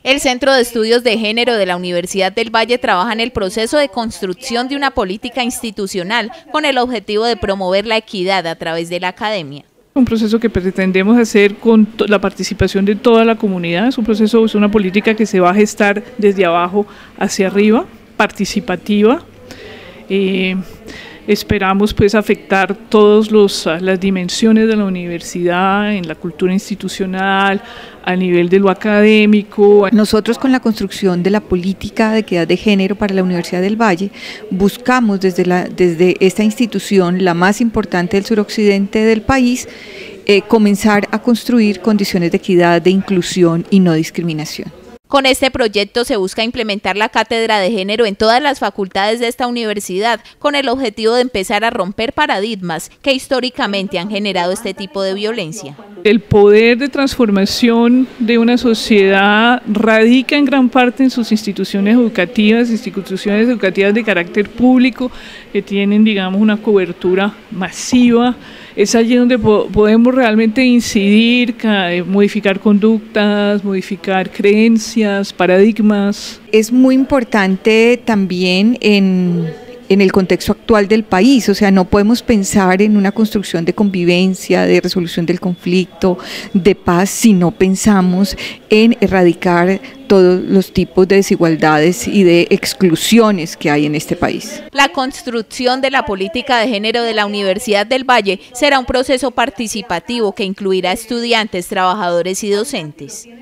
El Centro de Estudios de Género de la Universidad del Valle trabaja en el proceso de construcción de una política institucional con el objetivo de promover la equidad a través de la academia. Un proceso que pretendemos hacer con la participación de toda la comunidad, es una política que se va a gestar desde abajo hacia arriba, participativa. Esperamos pues afectar todas las dimensiones de la universidad, en la cultura institucional, a nivel de lo académico. Nosotros con la construcción de la política de equidad de género para la Universidad del Valle buscamos desde esta institución, la más importante del suroccidente del país, comenzar a construir condiciones de equidad, de inclusión y no discriminación. Con este proyecto se busca implementar la cátedra de género en todas las facultades de esta universidad, con el objetivo de empezar a romper paradigmas que históricamente han generado este tipo de violencia. El poder de transformación de una sociedad radica en gran parte en sus instituciones educativas de carácter público, que tienen, digamos, una cobertura masiva. Es allí donde podemos realmente incidir, modificar conductas, modificar creencias, paradigmas. Es muy importante también en el contexto actual del país, o sea, no podemos pensar en una construcción de convivencia, de resolución del conflicto, de paz, si no pensamos en erradicar todos los tipos de desigualdades y de exclusiones que hay en este país. La construcción de la política de género de la Universidad del Valle será un proceso participativo que incluirá estudiantes, trabajadores y docentes.